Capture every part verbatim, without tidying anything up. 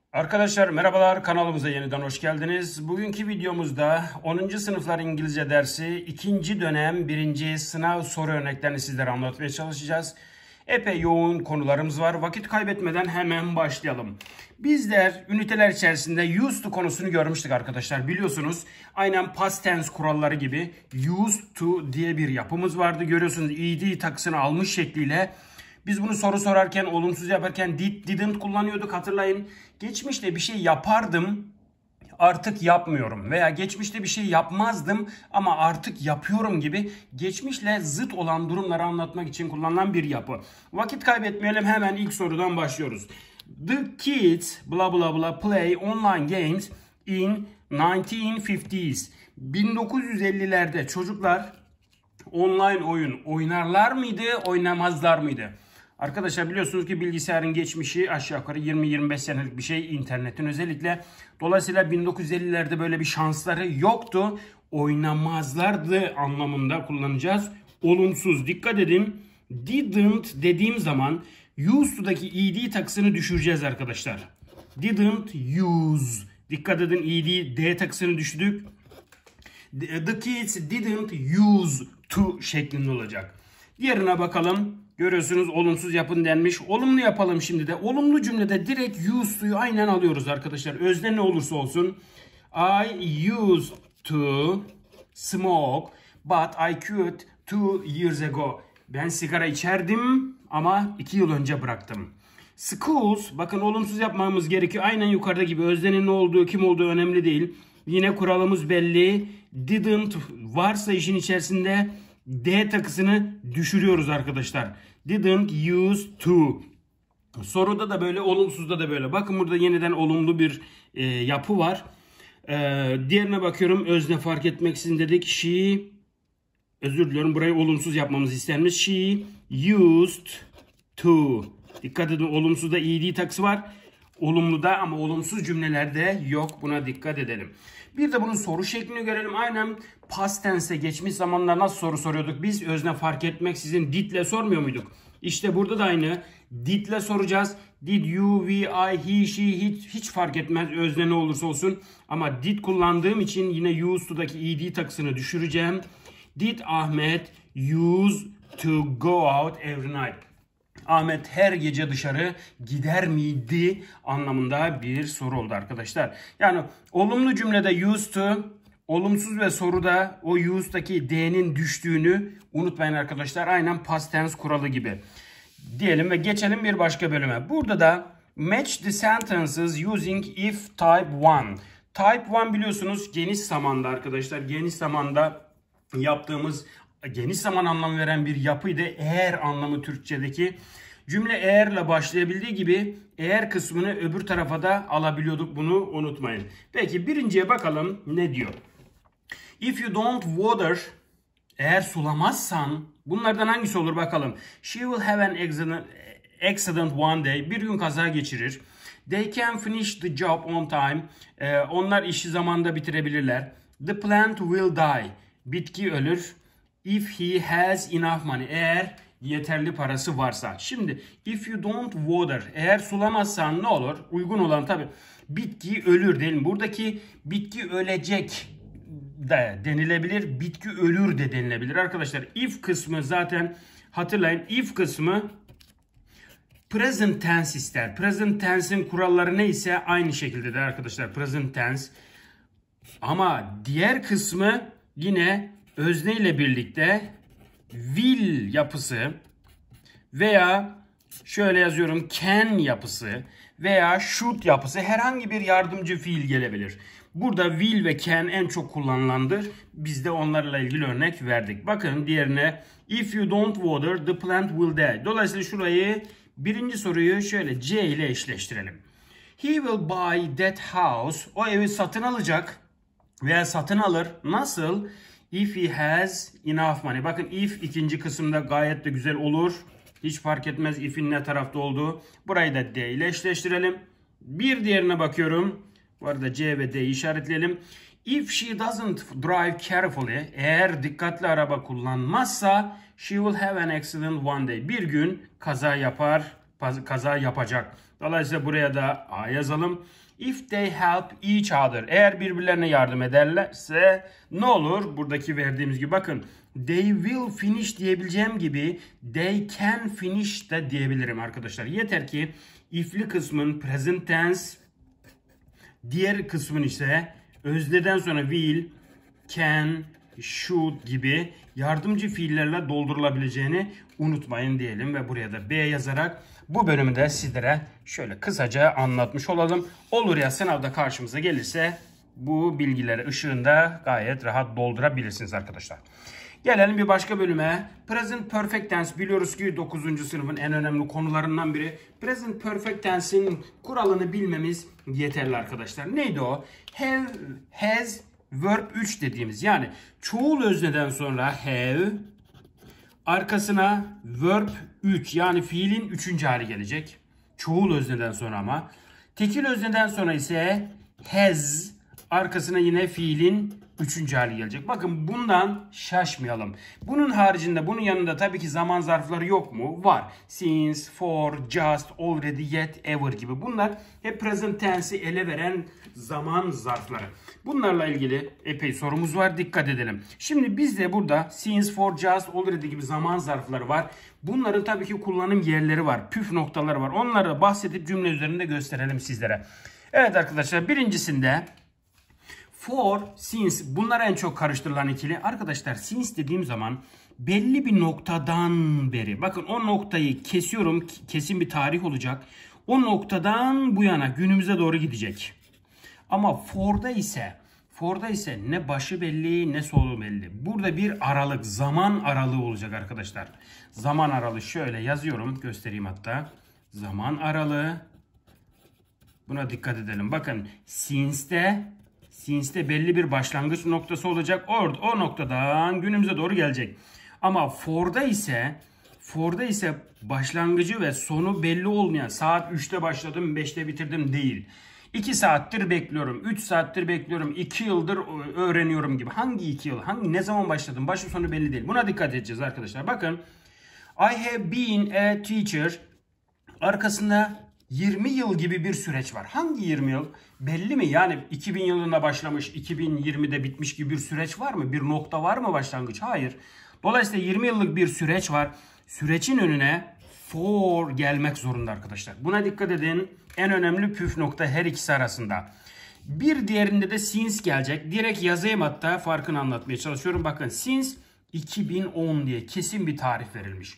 Arkadaşlar merhabalar, kanalımıza yeniden hoş geldiniz. Bugünkü videomuzda onuncu sınıflar İngilizce dersi ikinci dönem birinci sınav soru örneklerini sizlere anlatmaya çalışacağız. Epey yoğun konularımız var. Vakit kaybetmeden hemen başlayalım. Bizler üniteler içerisinde used to konusunu görmüştük arkadaşlar. Biliyorsunuz aynen past tense kuralları gibi used to diye bir yapımız vardı. Görüyorsunuz ed takısını almış şekliyle. Biz bunu soru sorarken, olumsuz yaparken did, didn't kullanıyorduk, hatırlayın. Geçmişte bir şey yapardım, artık yapmıyorum. Veya geçmişte bir şey yapmazdım ama artık yapıyorum gibi geçmişle zıt olan durumları anlatmak için kullanılan bir yapı. Vakit kaybetmeyelim, hemen ilk sorudan başlıyoruz. The kids bla bla bla play online games in nineteen fifties. bin dokuz yüz ellilerde çocuklar online oyun oynarlar mıydı, oynamazlar mıydı? Arkadaşlar biliyorsunuz ki bilgisayarın geçmişi aşağı yukarı yirmi yirmi beş senelik bir şey, internetin özellikle. Dolayısıyla bin dokuz yüz ellilerde böyle bir şansları yoktu. Oynamazlardı anlamında kullanacağız. Olumsuz, dikkat edin. Didn't dediğim zaman used to'daki ed takısını düşüreceğiz arkadaşlar. Didn't use. Dikkat edin, ed d takısını düşürdük. The kids didn't use to şeklinde olacak. Diğerine bakalım. Görüyorsunuz olumsuz yapın denmiş. Olumlu yapalım şimdi de. Olumlu cümlede direkt used to'yu aynen alıyoruz arkadaşlar. Özne ne olursa olsun. I used to smoke but I quit two years ago. Ben sigara içerdim ama iki yıl önce bıraktım. Schools, bakın olumsuz yapmamız gerekiyor. Aynen yukarıda gibi öznenin ne olduğu, kim olduğu önemli değil. Yine kuralımız belli. Didn't varsa işin içerisinde D takısını düşürüyoruz arkadaşlar. Didn't use to. Soruda da böyle, olumsuzda da böyle. Bakın burada yeniden olumlu bir e, yapı var. E, diğerine bakıyorum. Özne fark etmeksizin dedik. She, özür diliyorum, burayı olumsuz yapmamız istenmiş. She used to. Dikkat edin, olumsuzda ed takısı var. Olumluda ama olumsuz cümlelerde yok. Buna dikkat edelim. Bir de bunun soru şeklini görelim. Aynen past tense'e geçmiş zamanlar nasıl soru soruyorduk? Biz özne fark etmeksizin did'le sormuyor muyduk? İşte burada da aynı. Did'le soracağız. Did you, we, I, he, she hiç, hiç fark etmez özne ne olursa olsun. Ama did kullandığım için yine used to'daki ed takısını düşüreceğim. Did Ahmet use to go out every night? Ahmet her gece dışarı gider miydi anlamında bir soru oldu arkadaşlar. Yani olumlu cümlede used to, olumsuz ve soruda o used'daki d'nin düştüğünü unutmayın arkadaşlar. Aynen past tense kuralı gibi. Diyelim ve geçelim bir başka bölüme. Burada da match the sentences using if type one. Type one biliyorsunuz geniş zamanda arkadaşlar. Geniş zamanda yaptığımız, geniş zaman anlamı veren bir yapıydı. Eğer anlamı Türkçedeki. Cümle eğerle başlayabildiği gibi eğer kısmını öbür tarafa da alabiliyorduk, bunu unutmayın. Peki birinciye bakalım ne diyor. If you don't water, eğer sulamazsan, bunlardan hangisi olur bakalım. She will have an accident, accident one day, bir gün kaza geçirir. They can finish the job on time, ee, onlar işi zamanında bitirebilirler. The plant will die, bitki ölür. If he has enough money, eğer yeterli parası varsa. Şimdi if you don't water, eğer sulamazsan ne olur? Uygun olan tabi bitki ölür değil mi? Buradaki bitki ölecek de denilebilir, bitki ölür de denilebilir. Arkadaşlar if kısmı zaten hatırlayın, if kısmı present tense ister. Present tense'in kuralları neyse aynı şekilde de arkadaşlar present tense. Ama diğer kısmı yine özne ile birlikte will yapısı veya şöyle yazıyorum can yapısı veya should yapısı, herhangi bir yardımcı fiil gelebilir. Burada will ve can en çok kullanılandır. Biz de onlarla ilgili örnek verdik. Bakın diğerine if you don't water the plant will die. Dolayısıyla şurayı, birinci soruyu şöyle C ile eşleştirelim. He will buy that house. O evi satın alacak veya satın alır. Nasıl? If he has enough money. Bakın if ikinci kısımda gayet de güzel olur. Hiç fark etmez if'in ne tarafta olduğu. Burayı da D ile eşleştirelim. Bir diğerine bakıyorum. Bu arada C ve D'yi işaretleyelim. If she doesn't drive carefully, eğer dikkatli araba kullanmazsa, she will have an accident one day. Bir gün kaza yapar, kaza yapacak. Dolayısıyla buraya da A yazalım. If they help each other. Eğer birbirlerine yardım ederlerse ne olur? Buradaki verdiğimiz gibi bakın. They will finish diyebileceğim gibi they can finish de diyebilirim arkadaşlar. Yeter ki if'li kısmın present tense, diğer kısmın ise özneden sonra will, can, should gibi yardımcı fiillerle doldurulabileceğini unutmayın diyelim ve buraya da B yazarak bu bölümü de sizlere şöyle kısaca anlatmış olalım. Olur ya sınavda karşımıza gelirse bu bilgileri ışığında gayet rahat doldurabilirsiniz arkadaşlar. Gelelim bir başka bölüme. Present Perfect Tense biliyoruz ki dokuzuncu sınıfın en önemli konularından biri. Present Perfect Tense'in kuralını bilmemiz yeterli arkadaşlar. Neydi o? Have, has, verb üç dediğimiz, yani çoğul özneden sonra have, arkasına verb üç, yani fiilin üçüncü hali gelecek. Çoğul özneden sonra ama. Tekil özneden sonra ise has, arkasına yine fiilin üçüncü hali gelecek. Bakın bundan şaşmayalım. Bunun haricinde, bunun yanında tabii ki zaman zarfları yok mu? Var. Since, for, just, already, yet, ever gibi. Bunlar hep present tense'i ele veren zaman zarfları. Bunlarla ilgili epey sorumuz var. Dikkat edelim. Şimdi bizde burada since, for, just, already gibi zaman zarfları var. Bunların tabii ki kullanım yerleri var. Püf noktaları var. Onları bahsedip cümle üzerinde gösterelim sizlere. Evet arkadaşlar, birincisinde for, since, bunlar en çok karıştırılan ikili. Arkadaşlar since dediğim zaman belli bir noktadan beri, bakın o noktayı kesiyorum, kesin bir tarih olacak. O noktadan bu yana günümüze doğru gidecek. Ama for'da ise for'da ise ne başı belli ne sonu belli. Burada bir aralık, zaman aralığı olacak arkadaşlar. Zaman aralığı şöyle yazıyorum, göstereyim hatta. Zaman aralığı. Buna dikkat edelim. Bakın since'de Since'de belli bir başlangıç noktası olacak. Orada o noktadan günümüze doğru gelecek. Ama for'da ise for'da ise başlangıcı ve sonu belli olmayan, saat üçte başladım beşte bitirdim değil. iki saattir bekliyorum, üç saattir bekliyorum, iki yıldır öğreniyorum gibi. Hangi iki yıl? Hangi ne zaman başladım? Başı sonu belli değil. Buna dikkat edeceğiz arkadaşlar. Bakın. I have been a teacher. Arkasında yirmi yıl gibi bir süreç var. Hangi yirmi yıl? Belli mi? Yani iki bin yılında başlamış, iki bin yirmide bitmiş gibi bir süreç var mı? Bir nokta var mı başlangıç? Hayır. Dolayısıyla yirmi yıllık bir süreç var. Sürecin önüne for gelmek zorunda arkadaşlar. Buna dikkat edin. En önemli püf nokta her ikisi arasında. Bir diğerinde de since gelecek. Direkt yazayım, hatta farkını anlatmaya çalışıyorum. Bakın since iki bin on diye kesin bir tarih verilmiş.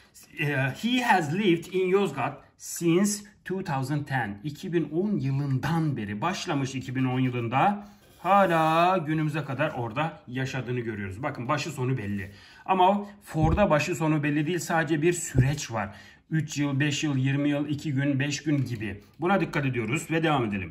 He has lived in Yozgat since two thousand ten. iki bin on yılından beri başlamış, iki bin on yılında hala günümüze kadar orada yaşadığını görüyoruz. Bakın başı sonu belli. Ama for'da başı sonu belli değil, sadece bir süreç var. üç yıl, beş yıl, yirmi yıl, iki gün, beş gün gibi. Buna dikkat ediyoruz ve devam edelim.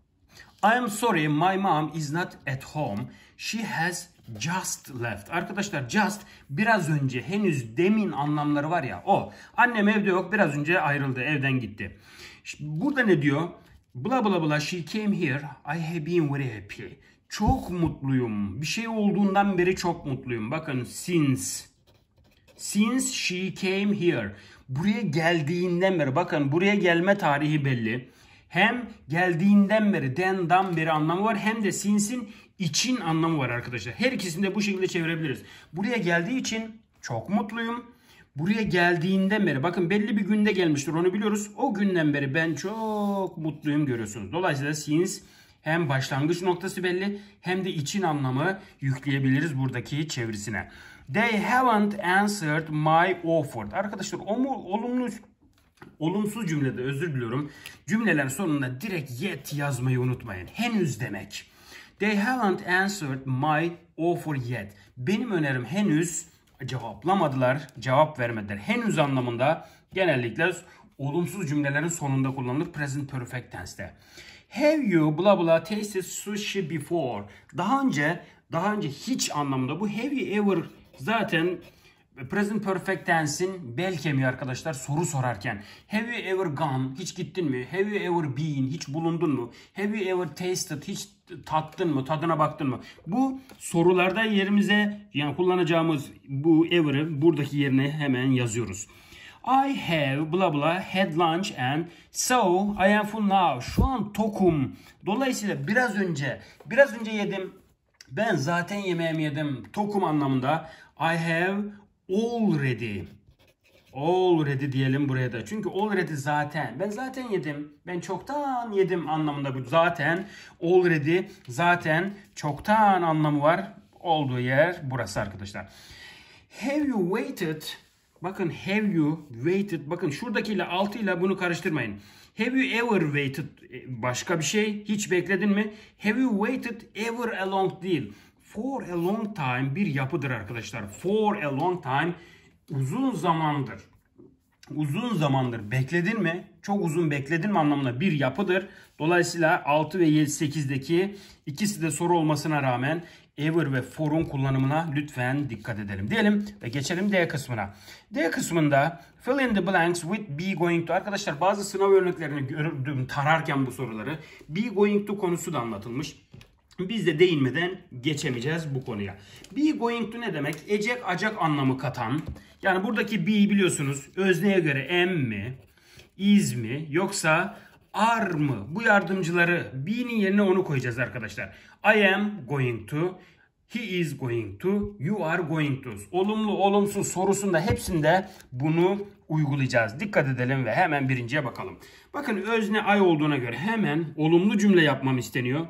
I am sorry, my mom is not at home. She has just left. Arkadaşlar just biraz önce, henüz, demin anlamları var ya, o. Annem evde yok, biraz önce ayrıldı, evden gitti. Şimdi burada ne diyor? Bla bla bla, she came here. I have been very happy. Çok mutluyum. Bir şey olduğundan beri çok mutluyum. Bakın since. Since she came here. Buraya geldiğinden beri, bakın buraya gelme tarihi belli. Hem geldiğinden beri, then'dan beri anlamı var, hem de since'in için anlamı var arkadaşlar. Her ikisini de bu şekilde çevirebiliriz. Buraya geldiği için çok mutluyum. Buraya geldiğinden beri, bakın belli bir günde gelmiştir, onu biliyoruz. O günden beri ben çok mutluyum görüyorsunuz. Dolayısıyla since hem başlangıç noktası belli, hem de için anlamı yükleyebiliriz buradaki çevirisine. They haven't answered my offer. Arkadaşlar o mu olumlu olumsuz cümlede, özür diliyorum, cümlelerin sonunda direkt yet yazmayı unutmayın. Henüz demek. They haven't answered my offer yet. Benim önerim henüz cevaplamadılar, cevap vermediler. Henüz anlamında genellikle olumsuz cümlelerin sonunda kullanılır present perfect tense'te. Have you blah blah tasted sushi before? Daha önce, daha önce hiç anlamında. Bu have you ever zaten present perfect tense'in bel kemiği arkadaşlar, soru sorarken. Have you ever gone? Hiç gittin mi? Have you ever been? Hiç bulundun mu? Have you ever tasted? Hiç tattın mı? Tadına baktın mı? Bu sorularda yerimize, yani kullanacağımız bu ever'ı buradaki yerine hemen yazıyoruz. I have blah blah had lunch and so I am full now. Şu an tokum. Dolayısıyla biraz önce, biraz önce yedim. Ben zaten yemeğimi yedim. Tokum anlamında. I have already. Already diyelim buraya da. Çünkü already zaten. Ben zaten yedim. Ben çoktan yedim anlamında bu. Zaten. Already. Zaten. Çoktan anlamı var. Olduğu yer burası arkadaşlar. Have you waited? Bakın have you waited. Bakın şuradakiyle altıyla bunu karıştırmayın. Have you ever waited? Başka bir şey. Hiç bekledin mi? Have you waited ever a long değil. For a long time bir yapıdır arkadaşlar. For a long time uzun zamandır. Uzun zamandır bekledin mi? Çok uzun bekledin mi anlamında bir yapıdır. Dolayısıyla altı ve yedi sekizdeki ikisi de soru olmasına rağmen ever ve for'un kullanımına lütfen dikkat edelim diyelim ve geçelim D kısmına. D kısmında fill in the blanks with be going to. Arkadaşlar bazı sınav örneklerini gördüm tararken bu soruları. Be going to konusu da anlatılmış. Biz de değinmeden geçemeyeceğiz bu konuya. Be going to ne demek? Ecek acak anlamı katan. Yani buradaki be biliyorsunuz özneye göre am mi, is mi yoksa are mı? Bu yardımcıları be'nin yerine onu koyacağız arkadaşlar. I am going to, he is going to, you are going to. Olumlu olumsuz sorusunda hepsinde bunu uygulayacağız. Dikkat edelim ve hemen birinciye bakalım. Bakın özne I olduğuna göre hemen olumlu cümle yapmam isteniyor.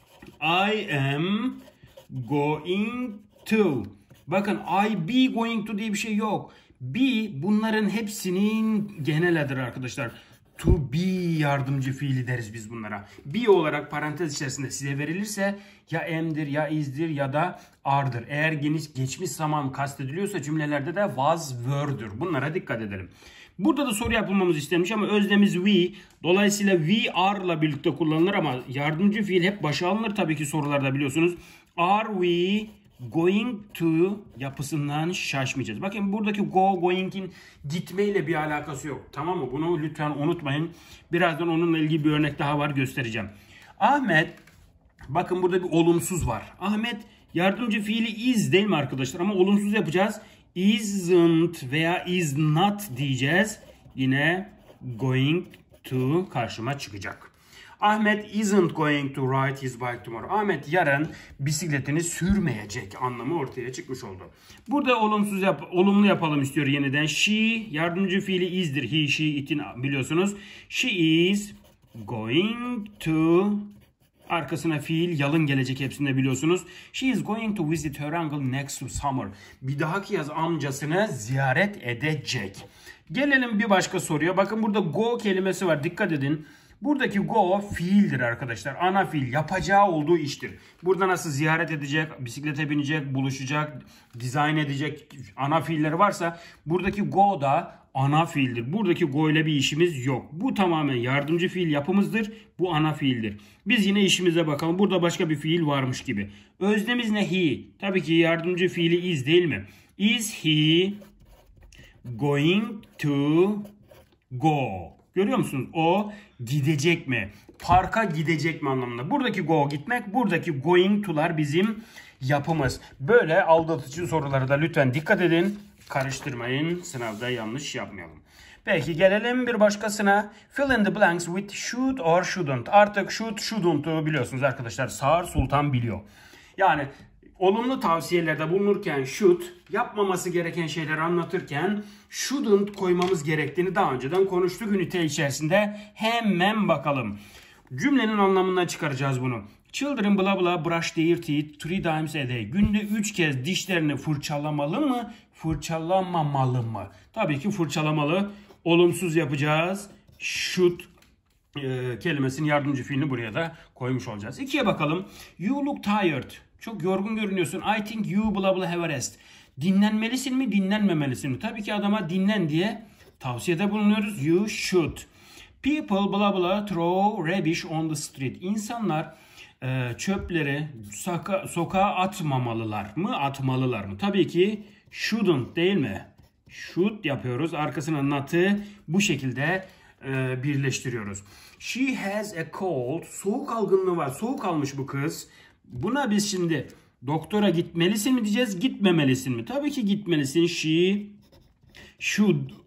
I am going to. Bakın I be going to diye bir şey yok. Be bunların hepsinin genel adıdır arkadaşlar. To be yardımcı fiili deriz biz bunlara. Be olarak parantez içerisinde size verilirse ya am'dir ya is'dir ya da are'dır. Eğer geniş geçmiş zaman kastediliyorsa cümlelerde de was, were'dir. Bunlara dikkat edelim. Burada da soru yapılmamız istenmiş ama öznemiz we. Dolayısıyla we are ile birlikte kullanılır ama yardımcı fiil hep başa alınır tabii ki sorularda biliyorsunuz. Are we going to yapısından şaşmayacağız. Bakın buradaki go, going'in gitmeyle bir alakası yok. Tamam mı? Bunu lütfen unutmayın. Birazdan onunla ilgili bir örnek daha var göstereceğim. Ahmet, bakın burada bir olumsuz var. Ahmet yardımcı fiili is değil mi arkadaşlar? Ama olumsuz yapacağız. Isn't veya is not diyeceğiz. Yine going to karşıma çıkacak. Ahmet isn't going to ride his bike tomorrow. Ahmet yarın bisikletini sürmeyecek anlamı ortaya çıkmış oldu. Burada olumsuz yap olumlu yapalım istiyor yeniden. She yardımcı fiili is'dir. He, she, it'in biliyorsunuz. She is going to arkasına fiil yalın gelecek hepsinde biliyorsunuz. She is going to visit her uncle next summer. Bir dahaki yaz amcasını ziyaret edecek. Gelelim bir başka soruya. Bakın burada go kelimesi var. Dikkat edin. Buradaki go fiildir arkadaşlar. Ana fiil yapacağı olduğu iştir. Burada nasıl ziyaret edecek, bisiklete binecek, buluşacak, dizayn edecek ana fiilleri varsa buradaki go da ana fiildir. Buradaki go ile bir işimiz yok. Bu tamamen yardımcı fiil yapımızdır. Bu ana fiildir. Biz yine işimize bakalım. Burada başka bir fiil varmış gibi. Öznemiz ne? He. Tabii ki yardımcı fiili is değil mi? Is he going to go? Görüyor musunuz? O gidecek mi? Parka gidecek mi anlamında. Buradaki go gitmek, buradaki going to'lar bizim yapımız. Böyle aldatıcı sorulara da lütfen dikkat edin. Karıştırmayın. Sınavda yanlış yapmayalım. Peki gelelim bir başkasına. Fill in the blanks with should or shouldn't. Artık should, shouldn't'u biliyorsunuz arkadaşlar. Sağır Sultan biliyor. Yani olumlu tavsiyelerde bulunurken should, yapmaması gereken şeyleri anlatırken shouldn't koymamız gerektiğini daha önceden konuştuk ünite içerisinde. Hemen bakalım. Cümlenin anlamından çıkaracağız bunu. Children blah blah brush their teeth three times a day. Günde üç kez dişlerini fırçalamalı mı? Fırçalamamalı mı? Tabii ki fırçalamalı. Olumsuz yapacağız. Should e, kelimesinin yardımcı fiilini buraya da koymuş olacağız. İkiye bakalım. You look tired. Çok yorgun görünüyorsun. I think you blah blah have a rest. Dinlenmelisin mi, dinlenmemelisin mi? Tabii ki adama dinlen diye tavsiyede bulunuyoruz. You should. People blah blah throw rubbish on the street. İnsanlar e, çöpleri soka sokağa atmamalılar mı, atmalılar mı? Tabii ki shouldn't değil mi? Should yapıyoruz. Arkasına not'ı bu şekilde e, birleştiriyoruz. She has a cold. Soğuk algınlığı var. Soğuk almış bu kız. Buna biz şimdi doktora gitmelisin mi diyeceğiz, gitmemelisin mi? Tabii ki gitmelisin. She should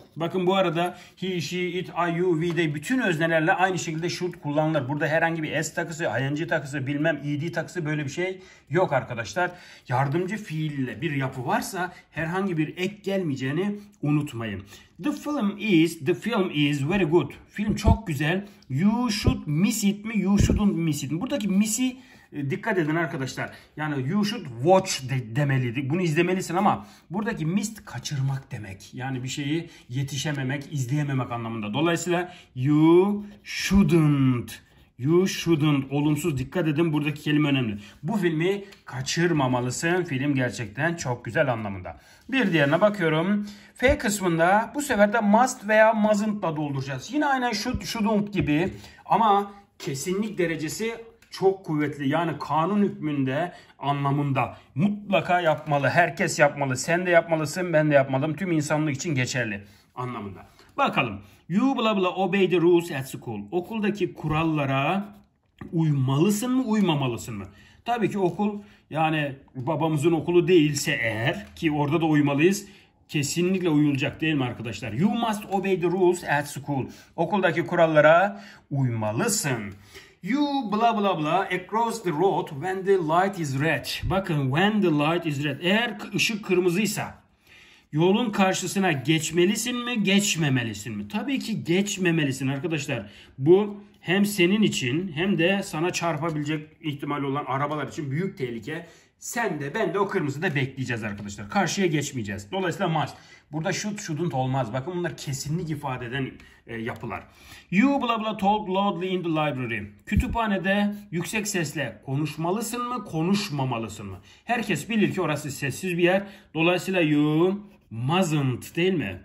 Bakın bu arada he, she, it, I, you, we, they bütün öznelerle aynı şekilde should kullanılır. Burada herhangi bir s takısı, ing takısı, bilmem ed takısı böyle bir şey yok arkadaşlar. Yardımcı fiille bir yapı varsa herhangi bir ek gelmeyeceğini unutmayın. The film is, the film is very good. Film çok güzel. You should miss it mi? You shouldn't miss it mi? Buradaki miss'i dikkat edin arkadaşlar. Yani you should watch de demeliydik. Bunu izlemelisin ama buradaki missed kaçırmak demek. Yani bir şeyi yetişememek, izleyememek anlamında. Dolayısıyla you shouldn't. You shouldn't. Olumsuz dikkat edin. Buradaki kelime önemli. Bu filmi kaçırmamalısın. Film gerçekten çok güzel anlamında. Bir diğerine bakıyorum. F kısmında bu sefer de must veya mustn't'la dolduracağız. Yine aynen should, shouldn't gibi ama kesinlik derecesi çok kuvvetli. Yani kanun hükmünde anlamında. Mutlaka yapmalı. Herkes yapmalı. Sen de yapmalısın. Ben de yapmalıyım. Tüm insanlık için geçerli anlamında. Bakalım. You blah blah obey the rules at school. Okuldaki kurallara uymalısın mı, uymamalısın mı? Tabii ki okul yani babamızın okulu değilse eğer ki orada da uymalıyız. Kesinlikle uyulacak değil mi arkadaşlar? You must obey the rules at school. Okuldaki kurallara uymalısın. You blah blah blah across the road when the light is red. Bakın when the light is red. Eğer ışık kırmızıysa yolun karşısına geçmelisin mi, geçmemelisin mi? Tabii ki geçmemelisin arkadaşlar. Bu hem senin için hem de sana çarpabilecek ihtimali olan arabalar için büyük tehlike. Sen de ben de o kırmızıda bekleyeceğiz arkadaşlar. Karşıya geçmeyeceğiz. Dolayısıyla must. Burada should, shouldn't olmaz. Bakın bunlar kesinlik ifade eden e, yapılar. You blah blah talk loudly in the library. Kütüphanede yüksek sesle konuşmalısın mı, konuşmamalısın mı? Herkes bilir ki orası sessiz bir yer. Dolayısıyla you mustn't değil mi?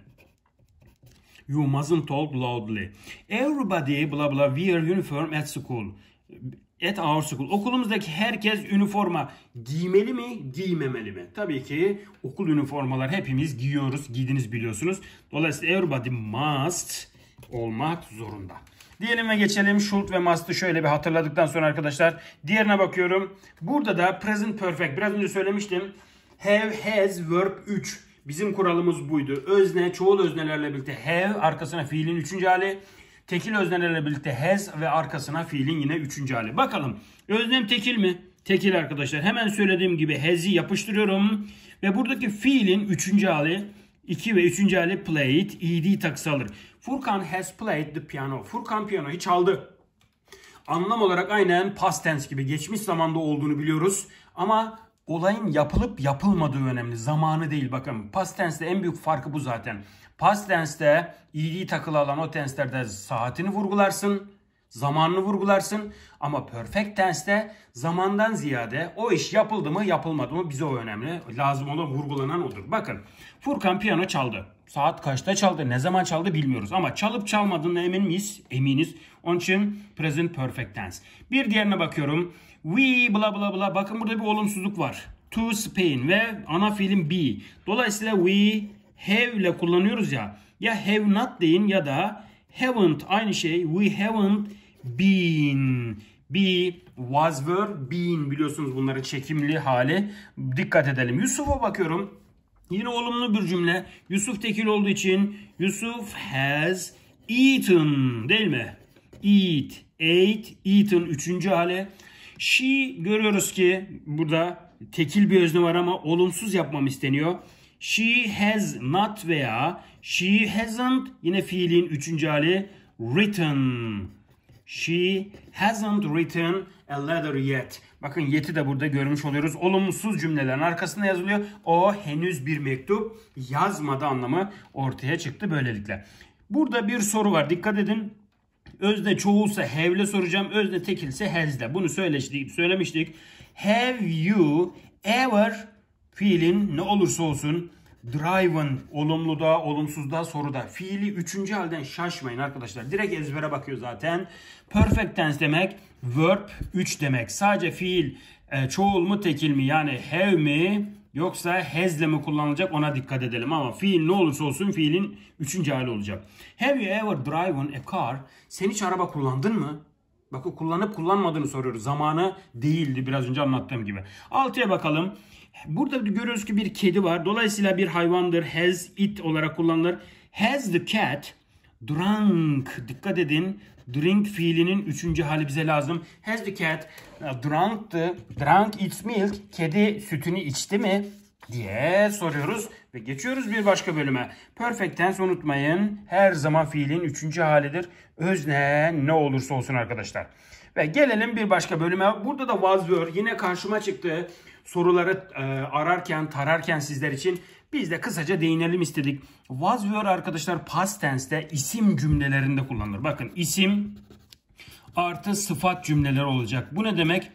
You mustn't talk loudly. Everybody blah blah wear uniform at school. At our school. Okulumuzdaki herkes üniforma giymeli mi, giymemeli mi? Tabii ki okul üniformalar hepimiz giyiyoruz. Giydiniz biliyorsunuz. Dolayısıyla everybody must olmak zorunda. Diyelim ve geçelim. Should ve must'ı şöyle bir hatırladıktan sonra arkadaşlar diğerine bakıyorum. Burada da present perfect. Biraz önce söylemiştim. Have, has, verb üç. Bizim kuralımız buydu. Özne, çoğul öznelerle birlikte have, arkasına fiilin üçüncü hali. Tekil öznelerle birlikte has ve arkasına fiilin yine üçüncü hali. Bakalım öznem tekil mi? Tekil arkadaşlar. Hemen söylediğim gibi has'i yapıştırıyorum. Ve buradaki fiilin üçüncü hali iki ve üçüncü hali played, ed takısı alır. Furkan has played the piano. Furkan piyanoyu çaldı. Anlam olarak aynen past tense gibi geçmiş zamanda olduğunu biliyoruz. Ama olayın yapılıp yapılmadığı önemli. Zamanı değil bakın. Past tense'de en büyük farkı bu zaten. Past tense'de ed takılı olan o tense'lerde saatini vurgularsın. Zamanını vurgularsın. Ama perfect tense'de zamandan ziyade o iş yapıldı mı yapılmadı mı bize o önemli. Lazım olan vurgulanan odur. Bakın Furkan piyano çaldı. Saat kaçta çaldı, ne zaman çaldı bilmiyoruz. Ama çalıp çalmadığına emin miyiz? Eminiz. Onun için present perfect tense. Bir diğerine bakıyorum. We bla bla bla. Bakın burada bir olumsuzluk var. To Spain ve ana fiilim be. Dolayısıyla we have ile kullanıyoruz ya. Ya have not deyin ya da haven't aynı şey. We haven't been. Be, was, were, been biliyorsunuz bunların çekimli hali. Dikkat edelim. Yusuf'a bakıyorum. Yine olumlu bir cümle. Yusuf tekil olduğu için Yusuf has eaten değil mi? Eat, ate, eaten üçüncü hali. She görüyoruz ki burada tekil bir özne var ama olumsuz yapmam isteniyor. She has not veya she hasn't yine fiilin üçüncü hali written. She hasn't written a letter yet. Bakın yet'i de burada görmüş oluyoruz. Olumsuz cümlelerin arkasında yazılıyor. O henüz bir mektup yazmadı anlamı ortaya çıktı böylelikle. Burada bir soru var. Dikkat edin. Özne çoğulsa have'le soracağım. Özne tekilse has'le. Bunu söylemiştik. söylemiştik. Have you ever fiilin ne olursa olsun driven olumluda, olumsuzda, soruda. Fiili üçüncü halden şaşmayın arkadaşlar. Direkt ezbere bakıyor zaten. Perfect tense demek verb üç demek. Sadece fiil e, çoğul mu tekil mi yani have mi yoksa has'le mi kullanılacak ona dikkat edelim. Ama fiil ne olursa olsun fiilin üçüncü hali olacak. Have you ever driven a car? Sen hiç araba kullandın mı? Bakın kullanıp kullanmadığını soruyoruz. Zamanı değildi biraz önce anlattığım gibi. altıya bakalım. Burada görüyoruz ki bir kedi var. Dolayısıyla bir hayvandır. Has, it olarak kullanılır. Has the cat drunk? Dikkat edin. Drink fiilinin üçüncü hali bize lazım. Has the cat drunk, the, drunk its milk? Kedi sütünü içti mi? Diye soruyoruz ve geçiyoruz bir başka bölüme. Perfect tense unutmayın. Her zaman fiilin üçüncü halidir. Özne ne olursa olsun arkadaşlar. Ve gelelim bir başka bölüme. Burada da was were yine karşıma çıktı. Soruları e, ararken, tararken sizler için biz de kısaca değinelim istedik. Was were arkadaşlar past tense'te isim cümlelerinde kullanılır. Bakın isim artı sıfat cümleler olacak. Bu ne demek?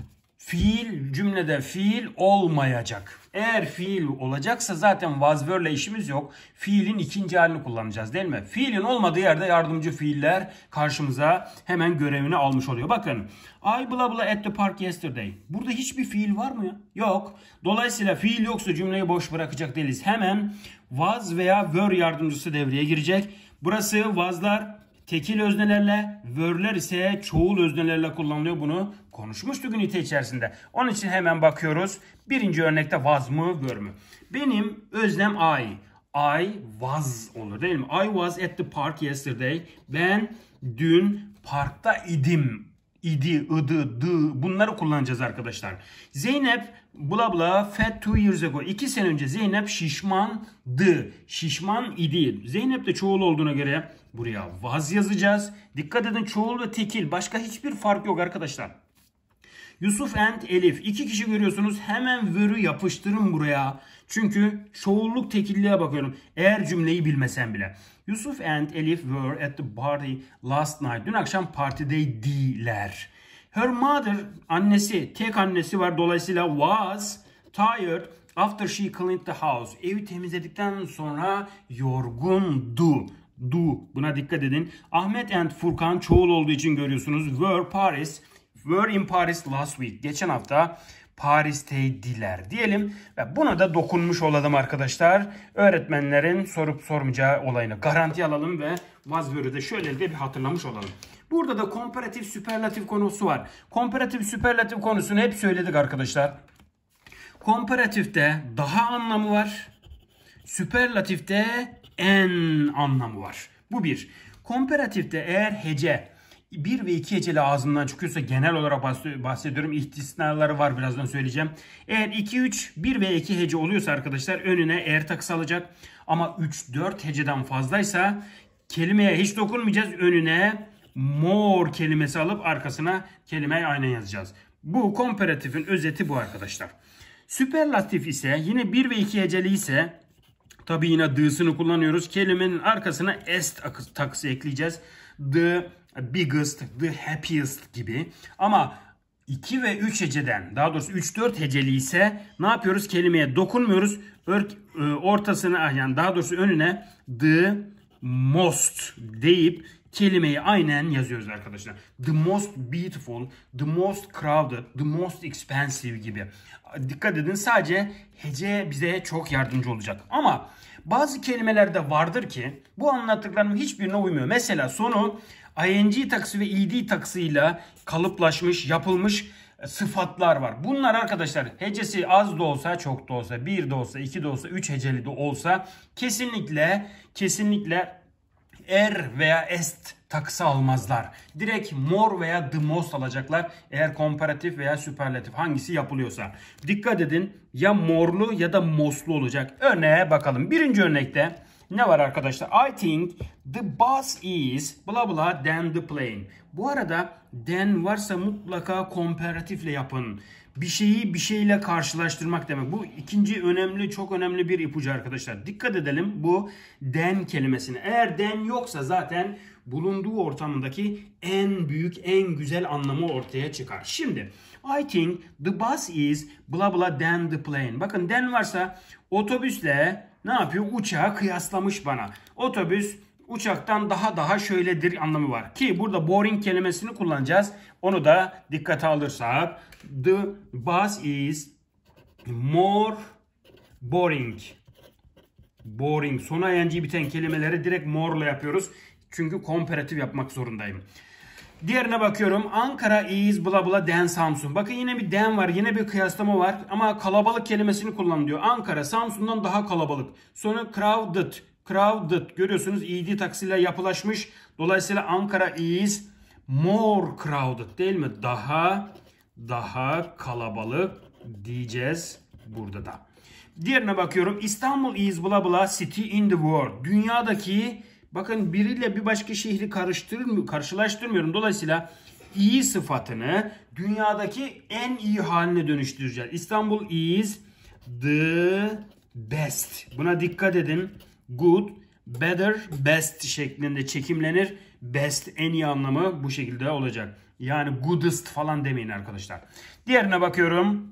Fiil cümlede fiil olmayacak. Eğer fiil olacaksa zaten was were ile işimiz yok. Fiilin ikinci halini kullanacağız değil mi? Fiilin olmadığı yerde yardımcı fiiller karşımıza hemen görevini almış oluyor. Bakın I blah blah at the park yesterday. Burada hiçbir fiil var mı ya? Yok. Dolayısıyla fiil yoksa cümleyi boş bırakacak değiliz. Hemen was veya were yardımcısı devreye girecek. Burası was'lar tekil öznelerle, were'ler ise çoğul öznelerle kullanılıyor. Bunu konuşmuştuk ünite içerisinde. Onun için hemen bakıyoruz. Birinci örnekte was mı, were mü? Benim öznem I. I was olur değil mi? I was at the park yesterday. Ben dün parkta idim. İdi, ıdı, dı bunları kullanacağız arkadaşlar. Zeynep bla bla fat two years ago. İki sene önce Zeynep şişmandı. Şişman idi. Zeynep de çoğul olduğuna göre buraya was yazacağız. Dikkat edin çoğul ve tekil. Başka hiçbir fark yok arkadaşlar. Yusuf and Elif. İki kişi görüyorsunuz. Hemen were'ü yapıştırın buraya. Çünkü çoğulluk tekilliğe bakıyorum. Eğer cümleyi bilmesem bile. Yusuf and Elif were at the party last night. Dün akşam partideydiler. Her mother, annesi, tek annesi var. Dolayısıyla was tired after she cleaned the house. Evi temizledikten sonra yorgundu. Du. Buna dikkat edin. Ahmet and Furkan çoğul olduğu için görüyorsunuz. Were Paris. Were in Paris last week. Geçen hafta Paris'teydiler diyelim ve buna da dokunmuş olalım arkadaşlar. Öğretmenlerin sorup sormayacağı olayını garanti alalım ve was were'ü de şöyle de bir hatırlamış olalım. Burada da komparatif süperlatif konusu var. Komparatif süperlatif konusunu hep söyledik arkadaşlar. Komparatifte daha anlamı var. Süperlatifte en anlamı var. Bu bir. Komparatifte eğer hece bir ve iki heceli ağzından çıkıyorsa genel olarak bahsediyorum. İstisnaları var birazdan söyleyeceğim. Eğer iki, üç, bir ve iki hece oluyorsa arkadaşlar önüne er takısı alacak. Ama üç, dört heceden fazlaysa kelimeye hiç dokunmayacağız. Önüne more kelimesi alıp arkasına kelimeyi aynen yazacağız. Bu komparatifin özeti bu arkadaşlar. Süperlatif ise yine bir ve iki heceli ise tabi yine d'sını kullanıyoruz. Kelimenin arkasına est takısı ekleyeceğiz. The biggest, the happiest gibi. Ama iki ve üç heceden, daha doğrusu üç dört heceli ise ne yapıyoruz? Kelimeye dokunmuyoruz. Ortasına yani daha doğrusu önüne the most deyip kelimeyi aynen yazıyoruz arkadaşlar. The most beautiful, the most crowded, the most expensive gibi. Dikkat edin sadece hece bize çok yardımcı olacak. Ama bazı kelimelerde vardır ki bu anlattıklarım hiçbirine uymuyor. Mesela sonu ing takısı ve ed takısıyla kalıplaşmış, yapılmış sıfatlar var. Bunlar arkadaşlar hecesi az da olsa, çok da olsa, bir de olsa, iki de olsa, üç heceli de olsa kesinlikle kesinlikle er veya est takısı almazlar. Direkt more veya the most alacaklar. Eğer komparatif veya süperlatif hangisi yapılıyorsa. Dikkat edin ya morlu ya da mostlu olacak. Örneğe bakalım. Birinci örnekte ne var arkadaşlar? I think the bus is blah blah than the plane. Bu arada than varsa mutlaka komparatifle yapın. Bir şeyi bir şeyle karşılaştırmak demek. Bu ikinci önemli, çok önemli bir ipucu arkadaşlar. Dikkat edelim bu than kelimesine. Eğer than yoksa zaten bulunduğu ortamındaki en büyük, en güzel anlamı ortaya çıkar. Şimdi I think the bus is blah blah than the plane. Bakın than varsa otobüsle ne yapıyor? Uçağı kıyaslamış bana. Otobüs uçaktan daha daha şöyledir anlamı var. Ki burada boring kelimesini kullanacağız. Onu da dikkate alırsak the bus is more boring. Boring. Sona ing biten kelimeleri direkt more ile yapıyoruz. Çünkü komparatif yapmak zorundayım. Diğerine bakıyorum. Ankara is blah blah than Samsun. Bakın yine bir than var. Yine bir kıyaslama var. Ama kalabalık kelimesini kullanılıyor. Ankara Samsun'dan daha kalabalık. Sonra crowded. Crowded. Görüyorsunuz ed taksiyle yapılaşmış. Dolayısıyla Ankara is more crowded değil mi? Daha daha kalabalık diyeceğiz burada da. Diğerine bakıyorum. İstanbul is bla bla city in the world. Dünyadaki, bakın biriyle bir başka şehri karıştırmıyorum, karşılaştırmıyorum. Dolayısıyla iyi sıfatını dünyadaki en iyi haline dönüştüreceğiz. İstanbul is the best. Buna dikkat edin. Good, better, best şeklinde çekimlenir. Best en iyi anlamı bu şekilde olacak. Yani goodest falan demeyin arkadaşlar. Diğerine bakıyorum.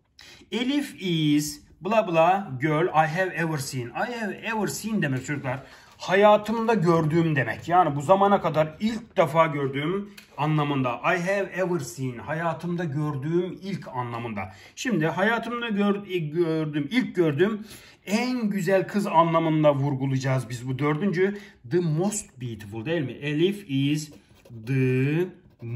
Elif is bla bla girl I have ever seen. I have ever seen demek çocuklar. Hayatımda gördüğüm demek. Yani bu zamana kadar ilk defa gördüğüm anlamında. I have ever seen. Hayatımda gördüğüm ilk anlamında. Şimdi hayatımda gör, gördüğüm, ilk gördüğüm en güzel kız anlamında vurgulayacağız biz bu dördüncü. The most beautiful değil mi? Elif is the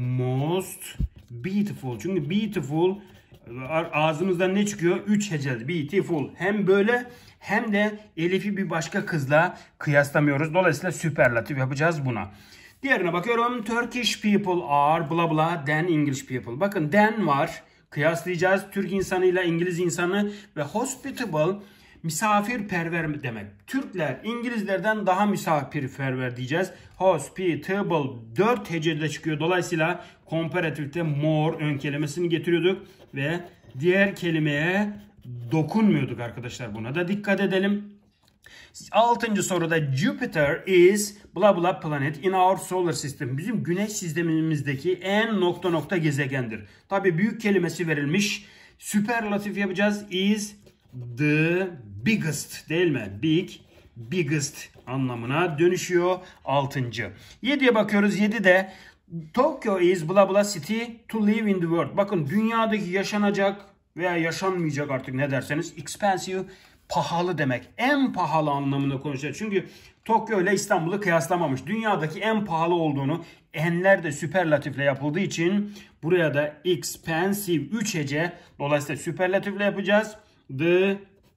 most beautiful. Çünkü beautiful ağzımızdan ne çıkıyor? Üç heceli. Beautiful. Hem böyle hem de Elif'i bir başka kızla kıyaslamıyoruz. Dolayısıyla süperlatif yapacağız buna. Diğerine bakıyorum. Turkish people are bla bla than English people. Bakın than var. Kıyaslayacağız. Türk insanıyla İngiliz insanı ve hospitable misafirperver demek. Türkler İngilizlerden daha misafirperver diyeceğiz. Hospitable dört hecede çıkıyor. Dolayısıyla komparatifte more ön kelimesini getiriyorduk ve diğer kelimeye dokunmuyorduk arkadaşlar. Buna da dikkat edelim. Altıncı soruda Jupiter is bla bla planet in our solar system. Bizim güneş sistemimizdeki en nokta nokta gezegendir. Tabi büyük kelimesi verilmiş. Süperlatif yapacağız. Is the biggest değil mi? Big, biggest anlamına dönüşüyor. Altıncı. Yediye bakıyoruz. Yedi de Tokyo is bla bla city to live in the world. Bakın dünyadaki yaşanacak veya yaşanmayacak artık ne derseniz expensive pahalı demek. En pahalı anlamında konuşacağız. Çünkü Tokyo ile İstanbul'u kıyaslamamış. Dünyadaki en pahalı olduğunu enler de süperlatifle yapıldığı için buraya da expensive üç hece. Dolayısıyla süperlatifle yapacağız. The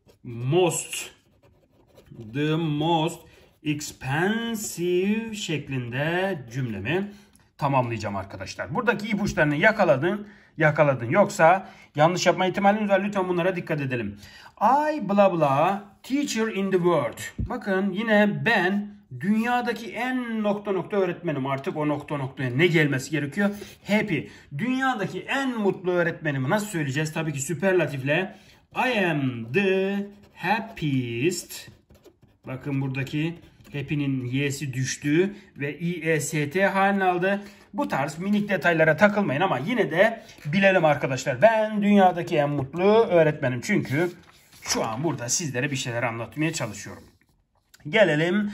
most the most expensive şeklinde cümlemi tamamlayacağım arkadaşlar. Buradaki ipuçlarını yakaladın, yakaladın. Yoksa yanlış yapma ihtimaliniz var. Lütfen bunlara dikkat edelim. I bla bla teacher in the world. Bakın yine ben dünyadaki en nokta nokta öğretmenim. Artık o nokta noktaya ne gelmesi gerekiyor? Happy. Dünyadaki en mutlu öğretmenimi nasıl söyleyeceğiz? Tabii ki süperlatifle. I am the happiest. Bakın buradaki happy'nin y'si düştü ve i-e-s-t haline aldı. Bu tarz minik detaylara takılmayın ama yine de bilelim arkadaşlar. Ben dünyadaki en mutlu öğretmenim. Çünkü şu an burada sizlere bir şeyler anlatmaya çalışıyorum. Gelelim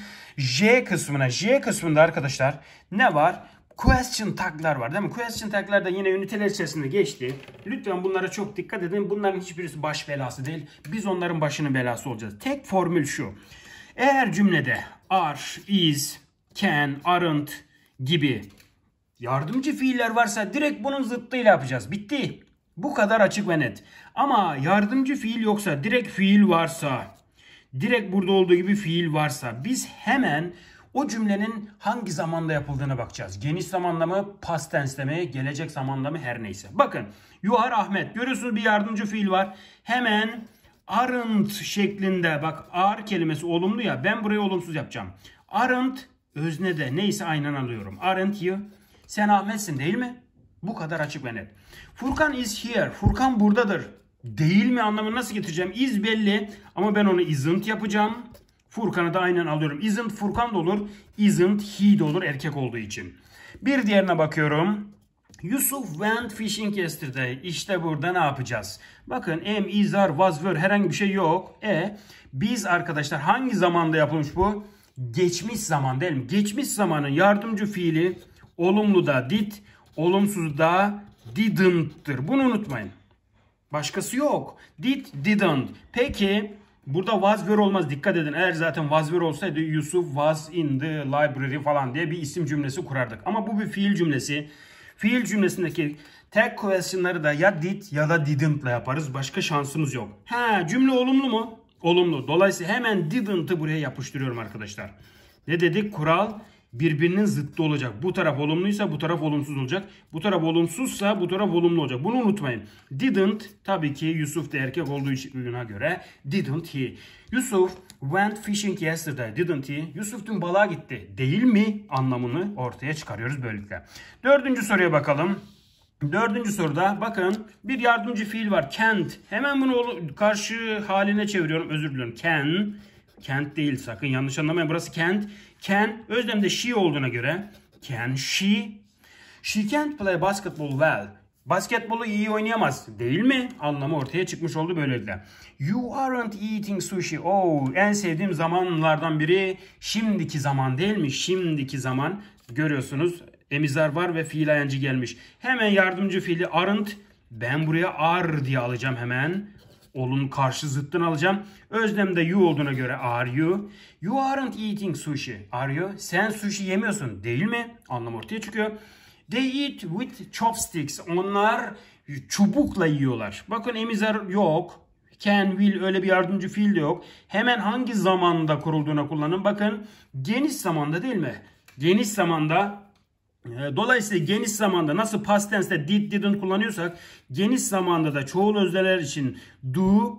J kısmına. J kısmında arkadaşlar ne var? Question tag'lar var değil mi? Question tag'lar da yine üniteler içerisinde geçti. Lütfen bunlara çok dikkat edin. Bunların hiçbirisi baş belası değil. Biz onların başının belası olacağız. Tek formül şu. Eğer cümlede are, is, can, aren't gibi yardımcı fiiller varsa direkt bunun zıttıyla yapacağız. Bitti. Bu kadar açık ve net. Ama yardımcı fiil yoksa, direkt fiil varsa, direkt burada olduğu gibi fiil varsa biz hemen o cümlenin hangi zamanda yapıldığına bakacağız. Geniş zamanda mı, past tense'te mi, gelecek zamanda mı, her neyse. Bakın you are Ahmet. Görüyorsunuz bir yardımcı fiil var. Hemen aren't şeklinde, bak are kelimesi olumlu ya, ben burayı olumsuz yapacağım. Aren't özne de neyse aynen alıyorum. Aren't you? Sen Ahmet'sin değil mi? Bu kadar açık ve net. Furkan is here. Furkan buradadır. Değil mi anlamını nasıl getireceğim? Is belli ama ben onu isn't yapacağım. Furkan'ı da aynen alıyorum. Isn't Furkan da olur. Isn't he de olur erkek olduğu için. Bir diğerine bakıyorum. Yusuf went fishing yesterday. İşte burada ne yapacağız? Bakın am, is, are, was, were herhangi bir şey yok. E biz arkadaşlar hangi zamanda yapılmış bu? Geçmiş zaman değil mi? Geçmiş zamanın yardımcı fiili olumlu da did, olumsuz da didn't'tır. Bunu unutmayın. Başkası yok. Did, didn't. Peki burada was, were olmaz. Dikkat edin. Eğer zaten was, were olsaydı Yusuf was in the library falan diye bir isim cümlesi kurardık. Ama bu bir fiil cümlesi. Fiil cümlesindeki tek question'ları da ya did ya da didn't'la yaparız. Başka şansımız yok. Ha, cümle olumlu mu? Olumlu. Dolayısıyla hemen didn't'ı buraya yapıştırıyorum arkadaşlar. Ne dedik? Kural birbirinin zıttı olacak. Bu taraf olumluysa bu taraf olumsuz olacak. Bu taraf olumsuzsa bu taraf olumlu olacak. Bunu unutmayın. Didn't tabii ki Yusuf da erkek olduğu için göre didn't he. Yusuf went fishing yesterday. Didn't he? Yusuf dün balığa gitti. Değil mi? Anlamını ortaya çıkarıyoruz böylelikle. Dördüncü soruya bakalım. Dördüncü soruda bakın bir yardımcı fiil var. Can't. Hemen bunu karşı haline çeviriyorum. Özür diliyorum. Can. Can't değil, sakın yanlış anlamayın. Burası can't. Can. Özlemde she olduğuna göre can she. She can't play basketball well. Basketbolu iyi oynayamaz. Değil mi? Anlamı ortaya çıkmış oldu böylelikle. You aren't eating sushi. Oh, en sevdiğim zamanlardan biri şimdiki zaman değil mi? Şimdiki zaman görüyorsunuz. Emizar var ve fiil ayancı gelmiş. Hemen yardımcı fiili aren't. Ben buraya are diye alacağım hemen. Olun karşı zıttını alacağım. Özlemde you olduğuna göre are you. You aren't eating sushi. Are you? Sen sushi yemiyorsun değil mi? Anlam ortaya çıkıyor. They eat with chopsticks. Onlar çubukla yiyorlar. Bakın emizar yok. Can, will öyle bir yardımcı fiil de yok. Hemen hangi zamanda kurulduğuna kullanın. Bakın geniş zamanda değil mi? Geniş zamanda. Dolayısıyla geniş zamanda nasıl past tense'de did, didn't kullanıyorsak geniş zamanda da çoğul özneler için do,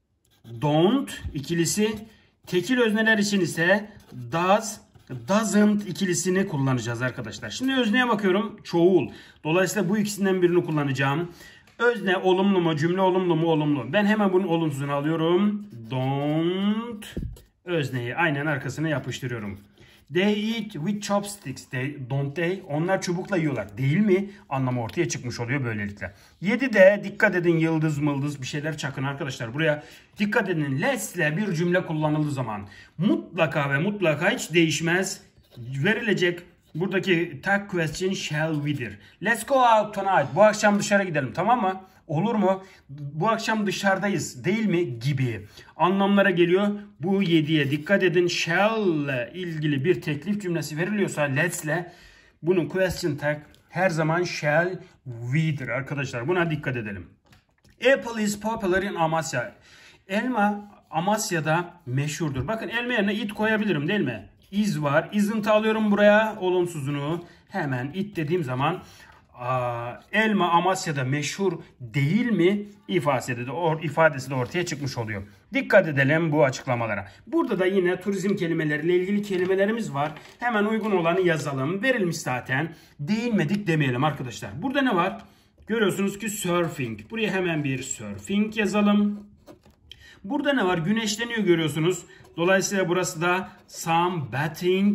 don't ikilisi, tekil özneler için ise does, doesn't ikilisini kullanacağız arkadaşlar. Şimdi özneye bakıyorum. Çoğul. Dolayısıyla bu ikisinden birini kullanacağım. Özne olumlu mu? Cümle olumlu mu? Olumlu. Ben hemen bunun olumsuzunu alıyorum. Don't. Özneyi aynen arkasına yapıştırıyorum. They eat with chopsticks. They, don't they? Onlar çubukla yiyorlar. Değil mi? Anlamı ortaya çıkmış oluyor böylelikle. yedide dikkat edin, yıldız mıldız bir şeyler çakın arkadaşlar. Buraya dikkat edin. Let's'le bir cümle kullanıldığı zaman mutlaka ve mutlaka hiç değişmez. Verilecek buradaki tag question shall we'dir. Let's go out tonight. Bu akşam dışarı gidelim, tamam mı? Olur mu? Bu akşam dışarıdayız değil mi? Gibi anlamlara geliyor. Bu yediye dikkat edin. Shall ile ilgili bir teklif cümlesi veriliyorsa let's ile bunun question tag her zaman shall we'dir arkadaşlar. Buna dikkat edelim. Apple is popular in Amasya. Elma Amasya'da meşhurdur. Bakın elma yerine it koyabilirim değil mi? Is var. Isn't alıyorum buraya. Olumsuzunu. Hemen it dediğim zaman Aa, elma Amasya'da meşhur değil mi ifadesi de, or, ifadesi de ortaya çıkmış oluyor. Dikkat edelim bu açıklamalara. Burada da yine turizm kelimeleriyle ilgili kelimelerimiz var. Hemen uygun olanı yazalım. Verilmiş zaten. Değinmedik demeyelim arkadaşlar. Burada ne var? Görüyorsunuz ki surfing. Buraya hemen bir surfing yazalım. Burada ne var? Güneşleniyor görüyorsunuz. Dolayısıyla burası da sunbathing.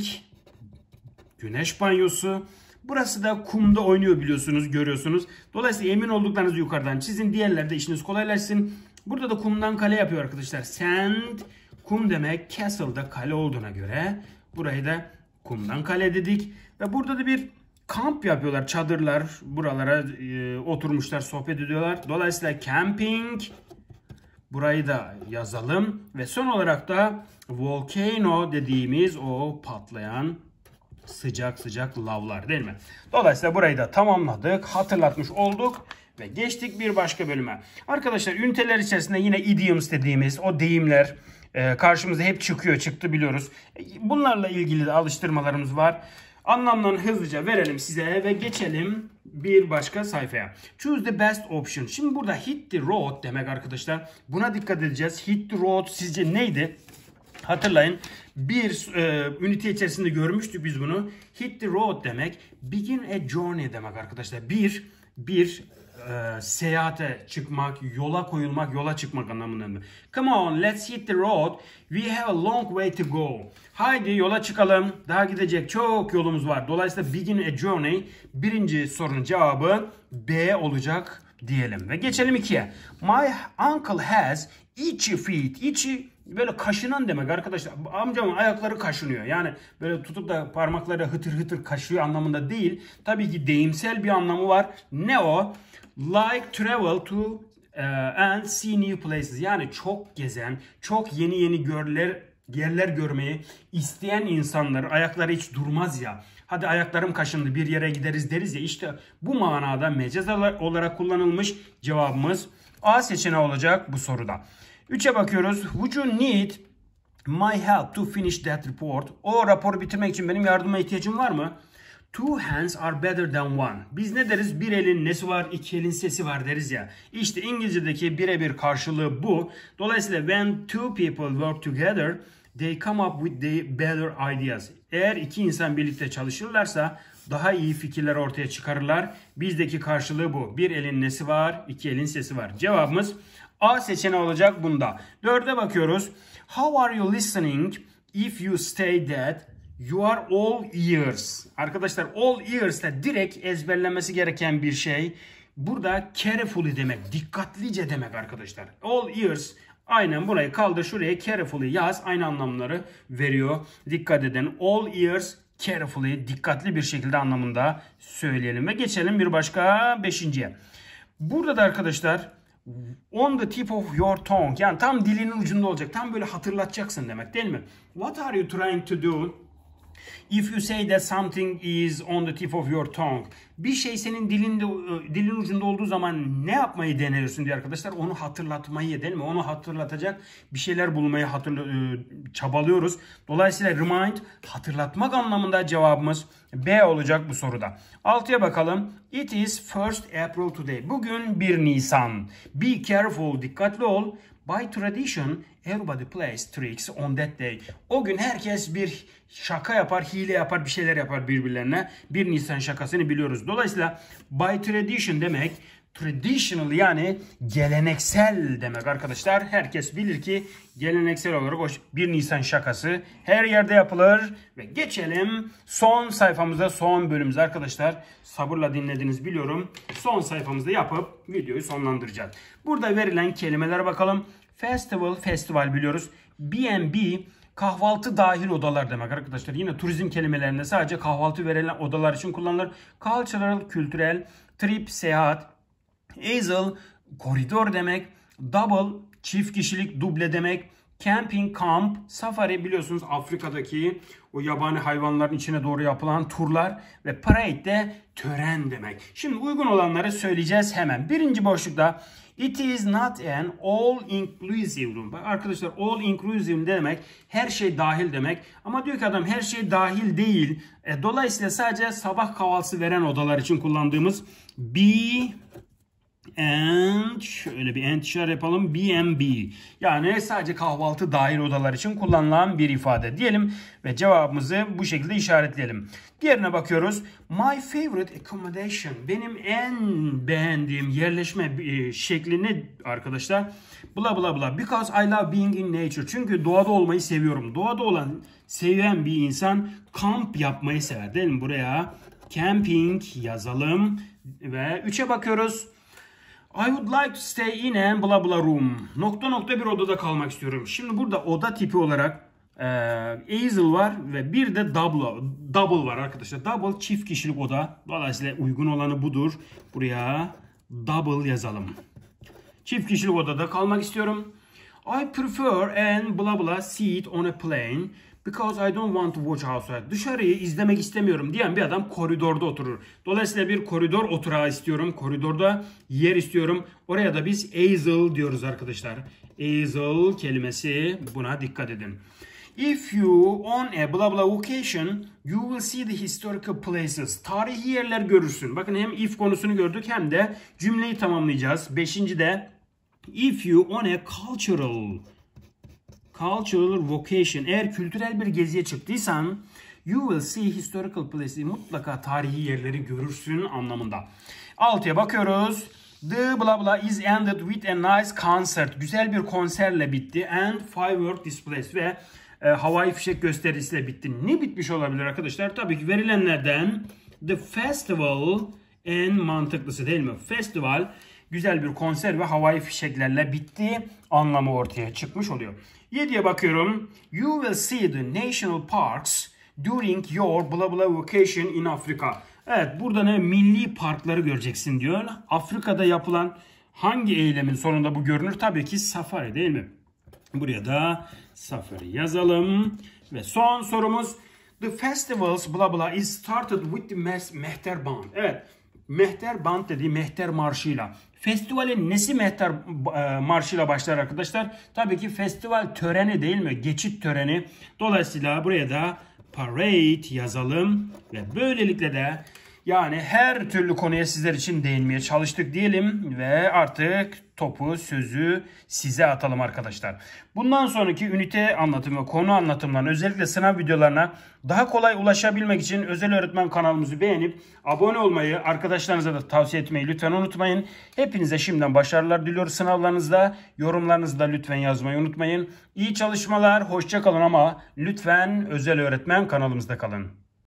Güneş banyosu. Burası da kumda oynuyor biliyorsunuz, görüyorsunuz. Dolayısıyla emin olduklarınızı yukarıdan çizin. Diğerlerde işiniz kolaylaşsın. Burada da kumdan kale yapıyor arkadaşlar. Sand, kum demek. Castle'da kale olduğuna göre burayı da kumdan kale dedik. Ve burada da bir kamp yapıyorlar. Çadırlar buralara e, oturmuşlar, sohbet ediyorlar. Dolayısıyla camping. Burayı da yazalım. Ve son olarak da volcano dediğimiz o patlayan sıcak sıcak lavlar değil mi? Dolayısıyla burayı da tamamladık. Hatırlatmış olduk. Ve geçtik bir başka bölüme. Arkadaşlar üniteler içerisinde yine idioms dediğimiz o deyimler e, karşımıza hep çıkıyor. Çıktı biliyoruz. Bunlarla ilgili de alıştırmalarımız var. Anlamlarını hızlıca verelim size ve geçelim bir başka sayfaya. Choose the best option. Şimdi burada hit the road demek arkadaşlar. Buna dikkat edeceğiz. Hit the road sizce neydi? Hatırlayın, bir e, ünite içerisinde görmüştük biz bunu. Hit the road demek, begin a journey demek arkadaşlar. Bir, bir e, seyahate çıkmak, yola koyulmak, yola çıkmak anlamında. Come on, let's hit the road. We have a long way to go. Haydi yola çıkalım. Daha gidecek çok yolumuz var. Dolayısıyla begin a journey. Birinci sorunun cevabı B olacak diyelim. Ve geçelim ikiye. My uncle has itchy feet. Itchy böyle kaşınan demek arkadaşlar. Amcamın ayakları kaşınıyor. Yani böyle tutup da parmakları hıtır hıtır kaşıyor anlamında değil. Tabii ki deyimsel bir anlamı var. Ne o? Like travel to uh, and see new places. Yani çok gezen, çok yeni yeni görler, yerler görmeyi isteyen insanlar, ayakları hiç durmaz ya. Hadi ayaklarım kaşındı bir yere gideriz deriz ya. İşte bu manada mecaz olarak kullanılmış cevabımız A seçeneği olacak bu soruda. üçe bakıyoruz. Would you need my help to finish that report? O raporu bitirmek için benim yardıma ihtiyacım var mı? Two hands are better than one. Biz ne deriz? Bir elin nesi var, iki elin sesi var deriz ya. İşte İngilizce'deki birebir karşılığı bu. Dolayısıyla when two people work together, they come up with the better ideas. Eğer iki insan birlikte çalışırlarsa daha iyi fikirler ortaya çıkarırlar. Bizdeki karşılığı bu. Bir elin nesi var, iki elin sesi var. Cevabımız A seçeneği olacak bunda. Dörde bakıyoruz. How are you listening if you say that you are all ears? Arkadaşlar all ears da direkt ezberlenmesi gereken bir şey. Burada carefully demek, dikkatlice demek arkadaşlar. All ears, aynen burayı kaldır şuraya, carefully yaz, aynı anlamları veriyor. Dikkat edin. All ears, carefully, dikkatli bir şekilde anlamında söyleyelim ve geçelim bir başka beşinciye. Burada da arkadaşlar on the tip of your tongue, yani tam dilinin ucunda olacak, tam böyle hatırlatacaksın demek değil mi? What are you trying to do if you say that something is on the tip of your tongue? Bir şey senin dilinde, dilin ucunda olduğu zaman ne yapmayı deniyorsun diye arkadaşlar, onu hatırlatmayı değil mi? Onu hatırlatacak bir şeyler bulmayı hatırla, çabalıyoruz. Dolayısıyla remind, hatırlatmak anlamında cevabımız B olacak bu soruda. altıya bakalım. It is first April today. Bugün bir Nisan. Be careful, dikkatli ol. By tradition, everybody plays tricks on that day. O gün herkes bir şaka yapar, hile yapar, bir şeyler yapar birbirlerine. bir Nisan şakasını biliyoruz. Dolayısıyla by tradition demek, traditional yani geleneksel demek arkadaşlar. Herkes bilir ki geleneksel olarak o bir Nisan şakası her yerde yapılır. Ve geçelim son sayfamıza, son bölümümüze arkadaşlar. Sabırla dinlediniz biliyorum. Son sayfamızda yapıp videoyu sonlandıracağız. Burada verilen kelimelere bakalım. Festival, festival biliyoruz. B and B, kahvaltı dahil odalar demek arkadaşlar. Yine turizm kelimelerinde sadece kahvaltı verilen odalar için kullanılır. Cultural, kültürel. Trip, seyahat. Easel, koridor demek. Double, çift kişilik, duble demek. Camping, kamp. Safari biliyorsunuz Afrika'daki o yabani hayvanların içine doğru yapılan turlar. Ve parade de tören demek. Şimdi uygun olanları söyleyeceğiz hemen. Birinci boşlukta it is not an all inclusive room. Arkadaşlar all inclusive demek her şey dahil demek. Ama diyor ki adam her şey dahil değil. E, dolayısıyla sadece sabah kahvaltısı veren odalar için kullandığımız B and, şöyle bir and işaret yapalım. B and B. Yani sadece kahvaltı dahil odalar için kullanılan bir ifade diyelim. Ve cevabımızı bu şekilde işaretleyelim. Diğerine bakıyoruz. My favorite accommodation. Benim en beğendiğim yerleşme şekli ne arkadaşlar? Bla bla bla. Because I love being in nature. Çünkü doğada olmayı seviyorum. Doğada olan, seven bir insan kamp yapmayı sever değil mi? Buraya camping yazalım. Ve üçe bakıyoruz. I would like to stay in a blah blah room. Nokta nokta bir odada kalmak istiyorum. Şimdi burada oda tipi olarak e, easel var ve bir de double, double var arkadaşlar. Double çift kişilik oda. Dolayısıyla uygun olanı budur. Buraya double yazalım. Çift kişilik odada kalmak istiyorum. I prefer an blah blah seat on a plane. Because I don't want to watch outside. Dışarıyı izlemek istemiyorum diyen bir adam koridorda oturur. Dolayısıyla bir koridor oturağı istiyorum. Koridorda yer istiyorum. Oraya da biz easel diyoruz arkadaşlar. Easel kelimesi, buna dikkat edin. If you on a blah blah vacation, you will see the historical places. Tarihi yerler görürsün. Bakın hem if konusunu gördük hem de cümleyi tamamlayacağız. Beşinci de if you on a cultural Cultural vocation. Eğer kültürel bir geziye çıktıysan you will see historical places. Mutlaka tarihi yerleri görürsün anlamında. altıya bakıyoruz. The blah blah is ended with a nice concert. Güzel bir konserle bitti. And firework displays ve e, havai fişek gösterisiyle bitti. Ne bitmiş olabilir arkadaşlar? Tabii ki verilenlerden the festival en mantıklısı değil mi? Festival güzel bir konser ve havai fişeklerle bitti anlamı ortaya çıkmış oluyor. yediye bakıyorum. You will see the national parks during your blah blah vacation in Africa. Evet, burada ne? Milli parkları göreceksin diyor. Afrika'da yapılan hangi eylemin sonunda bu görünür? Tabii ki safari değil mi? Buraya da safari yazalım. Ve son sorumuz. The festivals blah blah is started with the Mehter Band. Evet. Mehter Band dediği Mehter Marşı'yla. Festivalin nesi Mehter e, Marşı'yla başlar arkadaşlar? Tabii ki festival töreni değil mi? Geçit töreni. Dolayısıyla buraya da parade yazalım ve böylelikle de yani her türlü konuya sizler için değinmeye çalıştık diyelim ve artık topu, sözü size atalım arkadaşlar. Bundan sonraki ünite anlatım ve konu anlatımlarına, özellikle sınav videolarına daha kolay ulaşabilmek için Özel Öğretmen kanalımızı beğenip abone olmayı, arkadaşlarınıza da tavsiye etmeyi lütfen unutmayın. Hepinize şimdiden başarılar diliyoruz sınavlarınızda. Yorumlarınızı da lütfen yazmayı unutmayın. İyi çalışmalar, hoşça kalın ama lütfen Özel Öğretmen kanalımızda kalın.